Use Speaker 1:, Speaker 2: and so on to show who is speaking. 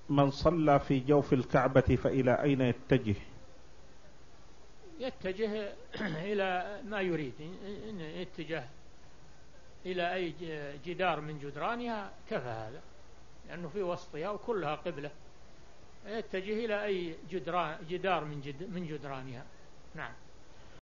Speaker 1: من صلى في جوف الكعبة فإلى أين يتجه؟
Speaker 2: يتجه إلى ما يريد، إن يتجه إلى أي جدار من جدرانها كفى هذا، لأنه في وسطها وكلها قبلة، يتجه إلى أي جدار من جدرانها. نعم.